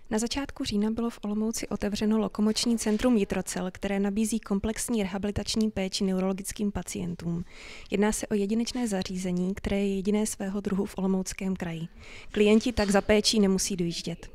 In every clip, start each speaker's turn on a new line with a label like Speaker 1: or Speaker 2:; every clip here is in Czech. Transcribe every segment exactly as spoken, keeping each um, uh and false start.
Speaker 1: Na začátku října bylo v Olomouci otevřeno lokomoční centrum Jitrocel, které nabízí komplexní rehabilitační péči neurologickým pacientům. Jedná se o jedinečné zařízení, které je jediné svého druhu v Olomouckém kraji. Klienti tak za péčí nemusí dojíždět.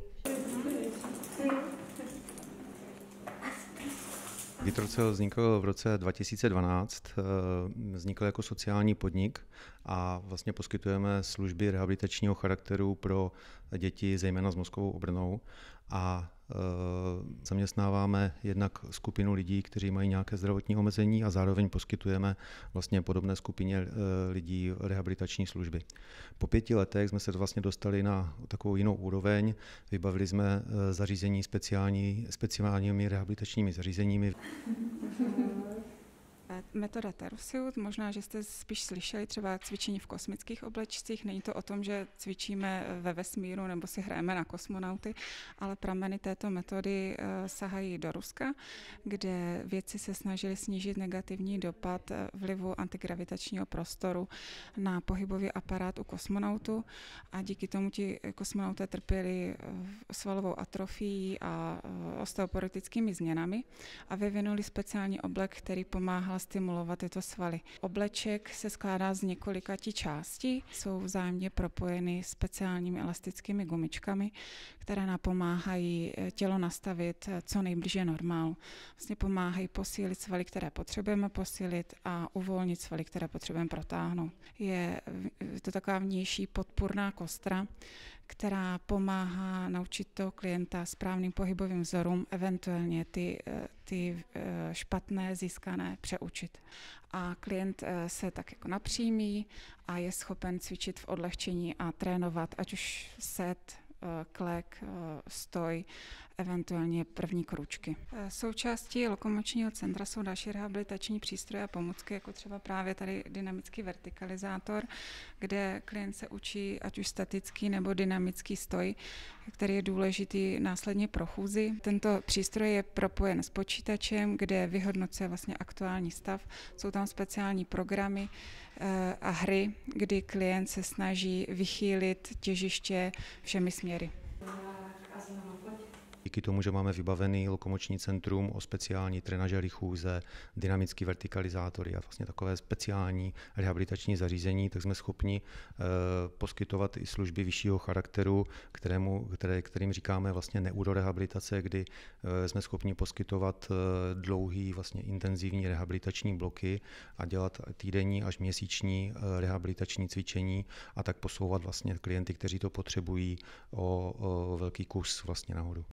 Speaker 2: Jitrocel vznikl v roce dva tisíce dvanáct, vznikl jako sociální podnik a vlastně poskytujeme služby rehabilitačního charakteru pro děti, zejména s mozkovou obrnou, a zaměstnáváme jednak skupinu lidí, kteří mají nějaké zdravotní omezení, a zároveň poskytujeme vlastně podobné skupině lidí rehabilitační služby. Po pěti letech jsme se vlastně dostali na takovou jinou úroveň, vybavili jsme zařízení speciální, speciálními rehabilitačními zařízeními.
Speaker 3: Metoda Terusiut, možná, že jste spíš slyšeli třeba cvičení v kosmických oblečcích. Není to o tom, že cvičíme ve vesmíru nebo si hrajeme na kosmonauty, ale prameny této metody sahají do Ruska, kde vědci se snažili snížit negativní dopad vlivu antigravitačního prostoru na pohybový aparát u kosmonautu, a díky tomu ti kosmonauté trpěli svalovou atrofií a osteoporotickými změnami a vyvinuli speciální oblek, který pomáhal stimulovat tyto svaly. Obleček se skládá z několika částí, jsou vzájemně propojeny speciálními elastickými gumičkami, které napomáhají tělo nastavit co nejblíže normálu. Vlastně pomáhají posílit svaly, které potřebujeme posílit, a uvolnit svaly, které potřebujeme protáhnout. Je to taková vnější podpůrná kostra, která pomáhá naučit toho klienta správným pohybovým vzorům, eventuálně ty, ty špatné získané přeučit. A klient se tak jako napřímí a je schopen cvičit v odlehčení a trénovat, ať už set, klek, stoj, eventuálně první kručky. Součástí lokomočního centra jsou další rehabilitační přístroje a pomůcky, jako třeba právě tady dynamický vertikalizátor, kde klient se učí ať už statický nebo dynamický stoj, který je důležitý následně pro chůzi. Tento přístroj je propojen s počítačem, kde vyhodnocuje vlastně aktuální stav. Jsou tam speciální programy a hry, kdy klient se snaží vychýlit těžiště všemi směry.
Speaker 2: Díky tomu, že máme vybavený lokomoční centrum o speciální trenažery chůze, dynamický vertikalizátory a vlastně takové speciální rehabilitační zařízení, tak jsme schopni eh, poskytovat i služby vyššího charakteru, kterému, které, kterým říkáme vlastně neurorehabilitace, kdy eh, jsme schopni poskytovat eh, dlouhý, vlastně intenzivní rehabilitační bloky a dělat týdenní až měsíční eh, rehabilitační cvičení, a tak posouvat vlastně klienty, kteří to potřebují, o, o velký kus vlastně nahoru.